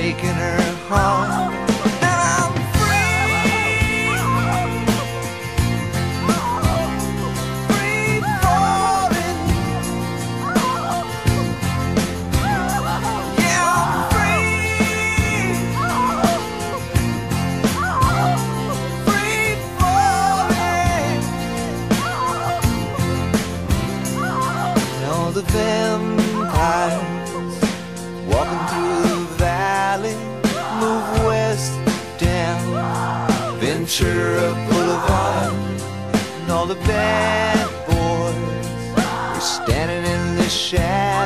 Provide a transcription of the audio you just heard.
taking her home. And I'm free, free falling. Yeah, I'm free, free falling. And all the vampires walking through the valley move west down Ventura Boulevard, and all the bad boys are standing in the shadows.